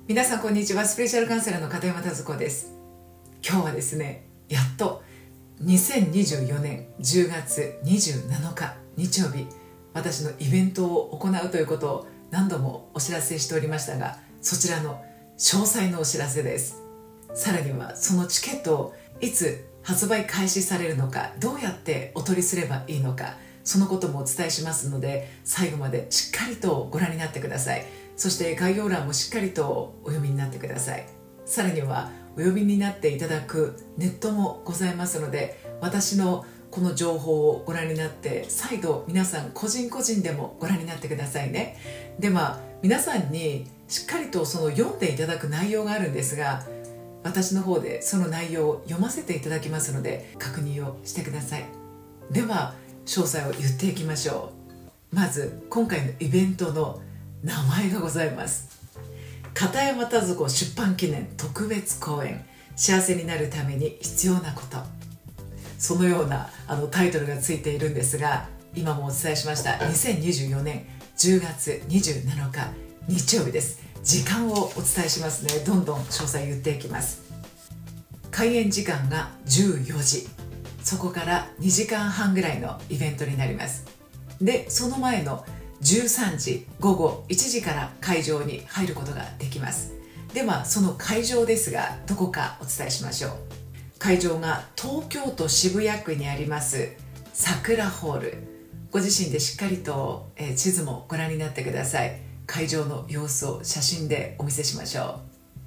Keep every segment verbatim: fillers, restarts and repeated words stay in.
皆さんこんにちは。スピリチュアルカウンセラーの片山田子です。今日はですね、やっとにせんにじゅうよねんじゅうがつにじゅうなのか日曜日、私のイベントを行うということを何度もお知らせしておりましたが、そちらの詳細のお知らせです。さらにはそのチケットをいつ発売開始されるのか、どうやってお取りすればいいのか、そのこともお伝えしますので、最後までしっかりとご覧になってください。そして概要欄もしっかりとお読みになってください。さらにはお読みになっていただくネットもございますので、私のこの情報をご覧になって再度皆さん個人個人でもご覧になってくださいね。では皆さんにしっかりとその読んでいただく内容があるんですが、私の方でその内容を読ませていただきますので確認をしてください。では詳細を言っていきましょう。まず今回のイベントの名前がございます。片山田子出版記念特別講演、幸せになるために必要なこと、そのようなあのタイトルがついているんですが、今もお伝えしましたにせんにじゅうよねんじゅうがつにじゅうなのか日曜日です。時間をお伝えしますね。どんどん詳細言っていきます。開演時間がじゅうよじ、そこからにじかんはんぐらいのイベントになります。でその前のじゅうさんじごごいちじから会場に入ることができます。ではその会場ですが、どこかお伝えしましょう。会場が東京都渋谷区にあります桜ホール。ご自身でしっかりと、えー、地図もご覧になってください。会場の様子を写真でお見せしましょ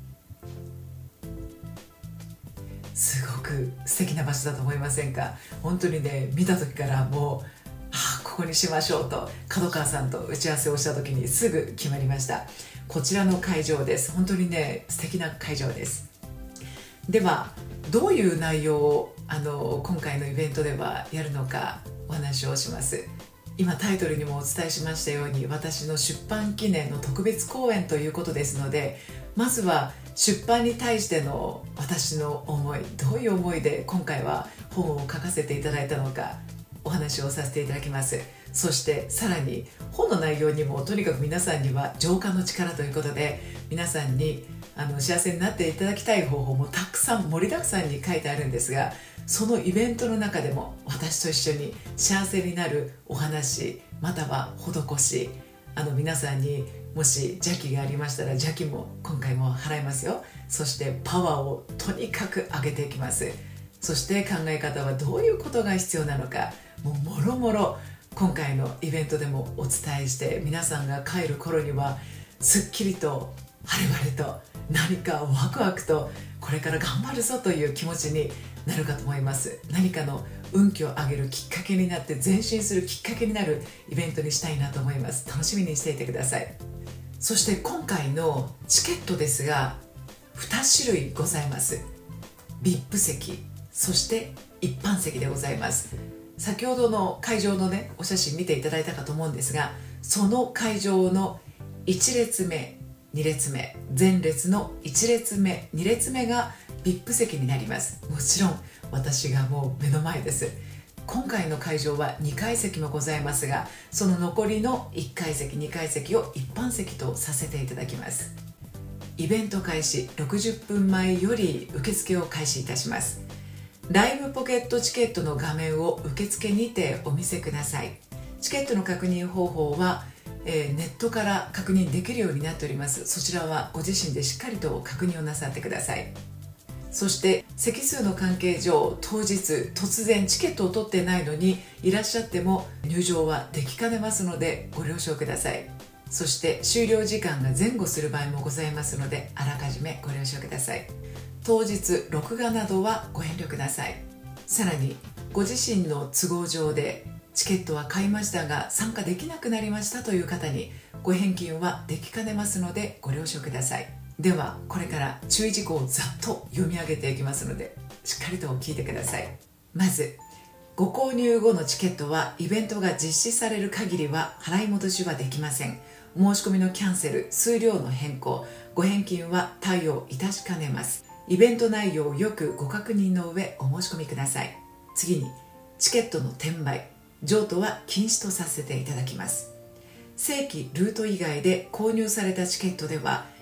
う。すごく素敵な場所だと思いませんか？本当にね、見た時からもうあここにしましょうと角川さんと打ち合わせをした時にすぐ決まりました。こちらの会場です。本当にね、素敵な会場です。ではどういう内容をあの今回のイベントではやるのかお話をします。今タイトルにもお伝えしましたように、私の出版記念の特別講演ということですので、まずは出版に対しての私の思い、どういう思いで今回は本を書かせていただいたのかお話をさせていただきます。そしてさらに本の内容にもとにかく皆さんには浄化の力ということで、皆さんにあの幸せになっていただきたい方法もたくさん盛りだくさんに書いてあるんですが、そのイベントの中でも私と一緒に幸せになるお話、または施し、あの皆さんにもし邪気がありましたら邪気も今回も払いますよ。そしてパワーをとにかく上げていきます。そして考え方はどういうことが必要なのか、もうもろもろ今回のイベントでもお伝えして、皆さんが帰る頃にはすっきりと晴れ晴れと何かワクワクとこれから頑張るぞという気持ちになるかと思います。何かの運気を上げるきっかけになって前進するきっかけになるイベントにしたいなと思います。楽しみにしていてください。そして今回のチケットですがに種類ございます。 ブイアイピー 席、そして一般席でございます。先ほどの会場のねお写真見ていただいたかと思うんですが、その会場のいち列目に列目、前列のいち列目に列目が ブイアイピー 席になります。もちろん私がもう目の前です。今回の会場はにかい席もございますが、その残りのいっかい席にかい席を一般席とさせていただきます。イベント開始ろくじゅっぷんまえより受付を開始いたします。ライブポケットチケットの画面を受付にてお見せください。チケットの確認方法は、えー、ネットから確認できるようになっております。そちらはご自身でしっかりと確認をなさってください。そして席数の関係上、当日突然チケットを取ってないのにいらっしゃっても入場はできかねますのでご了承ください。そして終了時間が前後する場合もございますので、あらかじめご了承ください。当日録画などはご遠慮ください。さらにご自身の都合上でチケットは買いましたが参加できなくなりましたという方にご返金はできかねますのでご了承ください。ではこれから注意事項をざっと読み上げていきますので、しっかりと聞いてください。まず、ご購入後のチケットはイベントが実施される限りは払い戻しはできません。申し込みのキャンセル、数量の変更、ご返金は対応いたしかねます。イベント内容をよくご確認の上お申し込みください。次に、チケットの転売、譲渡は禁止とさせていただきます。正規ルート以外で購入されたチケットでは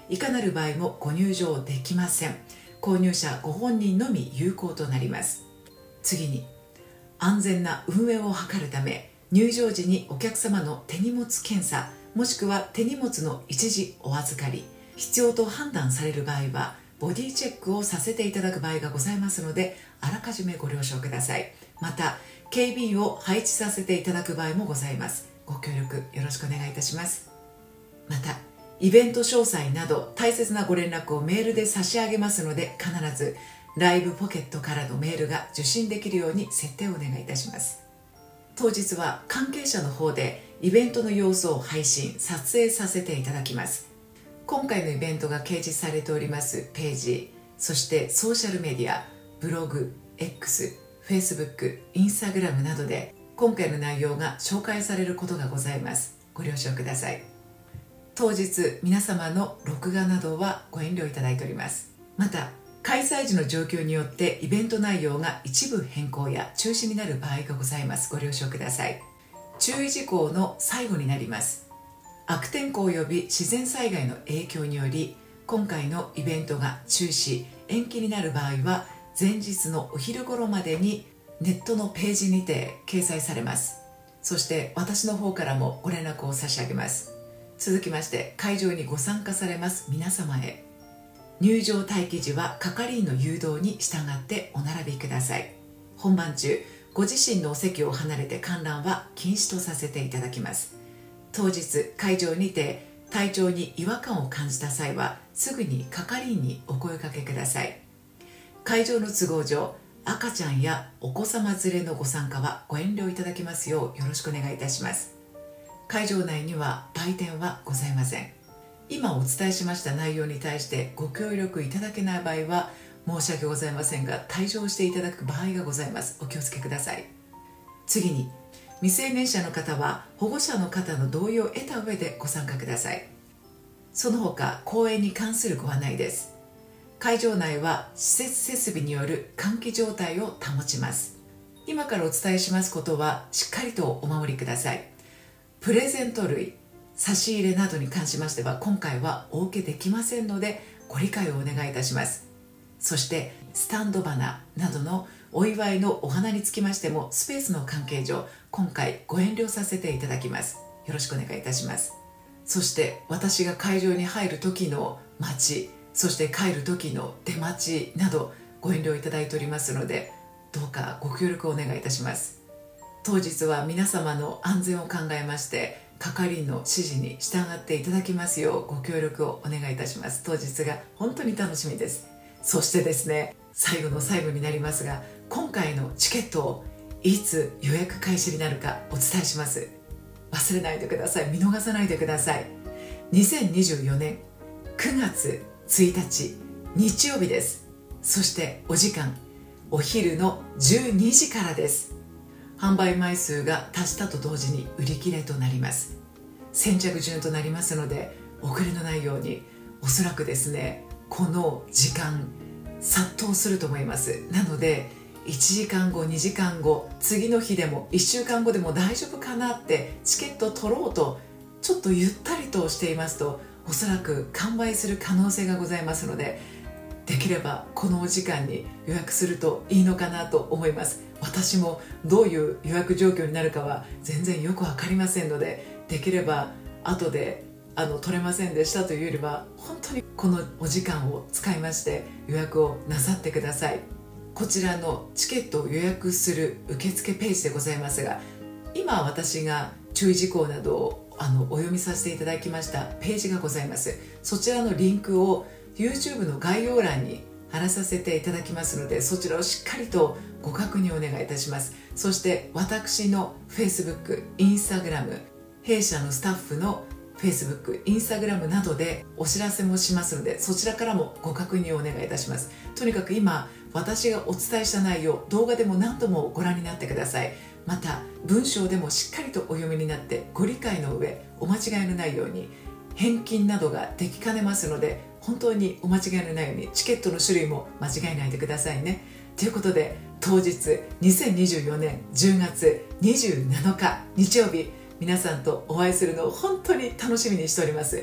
いかなる場合もご入場できません。購入者ご本人のみ有効となります。次に、安全な運営を図るため、入場時にお客様の手荷物検査もしくは手荷物の一時お預かり、必要と判断される場合はボディチェックをさせていただく場合がございますので、あらかじめご了承ください。また警備員を配置させていただく場合もございます。ご協力よろしくお願いいたします。またイベント詳細など大切なご連絡をメールで差し上げますので、必ずライブポケットからのメールが受信できるように設定をお願いいたします。当日は関係者の方でイベントの様子を配信撮影させていただきます。今回のイベントが掲示されておりますページ、そしてソーシャルメディア、ブログ、X、Facebook、Instagram などで今回の内容が紹介されることがございます。ご了承ください。当日皆様の録画などはご遠慮いただいております。また開催時の状況によってイベント内容が一部変更や中止になる場合がございます。ご了承ください。注意事項の最後になります。悪天候及び自然災害の影響により今回のイベントが中止延期になる場合は、前日のお昼頃までにネットのページにて掲載されます。そして私の方からもご連絡を差し上げます。続きまして会場にご参加されます皆様へ、入場待機時は係員の誘導に従ってお並びください。本番中ご自身のお席を離れて観覧は禁止とさせていただきます。当日会場にて体調に違和感を感じた際はすぐに係員にお声掛けください。会場の都合上、赤ちゃんやお子様連れのご参加はご遠慮いただきますようよろしくお願いいたします。会場内には売店はございません。今お伝えしました内容に対してご協力いただけない場合は申し訳ございませんが、退場していただく場合がございます。お気をつけください。次に、未成年者の方は保護者の方の同意を得た上でご参加ください。その他公演に関するご案内です。会場内は施設設備による換気状態を保ちます。今からお伝えしますことはしっかりとお守りください。プレゼント類、差し入れなどに関しましては今回はお受けできませんのでご理解をお願いいたします。そしてスタンド花などのお祝いのお花につきましてもスペースの関係上今回ご遠慮させていただきます。よろしくお願いいたします。そして私が会場に入る時の待ち、そして帰る時の出待ちなどご遠慮いただいておりますので、どうかご協力をお願いいたします。当日は皆様の安全を考えまして係員の指示に従っていただきますようご協力をお願いいたします。当日が本当に楽しみです。そしてですね、最後の最後になりますが、今回のチケットをいつ予約開始になるかお伝えします。忘れないでください。見逃さないでください。にせんにじゅうよねんくがつついたち日曜日です。そしてお時間お昼のじゅうにじからです。販売枚数が達したと同時に売り切れとなります。先着順となりますので遅れのないように、おそらくですねこの時間殺到すると思います。なのでいちじかんご、にじかんご、次の日でもいっしゅうかんごでも大丈夫かなってチケット取ろうとちょっとゆったりとしていますと、おそらく完売する可能性がございますので、できればこのお時間に予約するといいのかなと思います。私もどういう予約状況になるかは全然よく分かりませんので、できれば後であの取れませんでしたというよりは本当にこのお時間を使いまして予約をなさってください。こちらのチケットを予約する受付ページでございますが、今私が注意事項などをあのお読みさせていただきましたページがございます。そちらのリンクを YouTube の概要欄に貼らさせていただきますので、そちらをしっかりとご確認お願いいたします。そして私の Facebook、Instagram、弊社のスタッフの Facebook、Instagram などでお知らせもしますので、そちらからもご確認をお願いいたします。とにかく今私がお伝えした内容、動画でも何度もご覧になってください。また文章でもしっかりとお読みになってご理解の上、お間違いのないように、返金などができかねますので本当にお間違いのないようにチケットの種類も間違えないでくださいね。ということで当日にせんにじゅうよねんじゅうがつにじゅうなのか日曜日、皆さんとお会いするのを本当に楽しみにしております。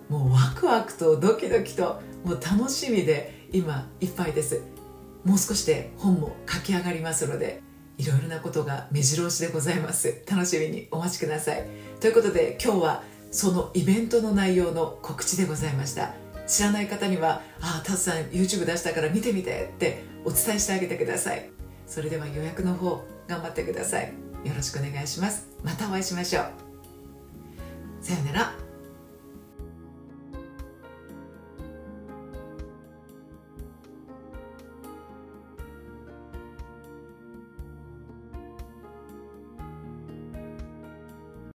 もうワクワクとドキドキともう楽しみで今いっぱいです。もう少しで本も書き上がりますので、いろいろなことが目白押しでございます。楽しみにお待ちください。ということで今日はそのイベントの内容の告知でございました。知らない方には「ああタツさん YouTube 出したから見てみて」ってお伝えしてあげてください。それでは予約の方頑張ってください。よろしくお願いします。またお会いしましょう。さようなら。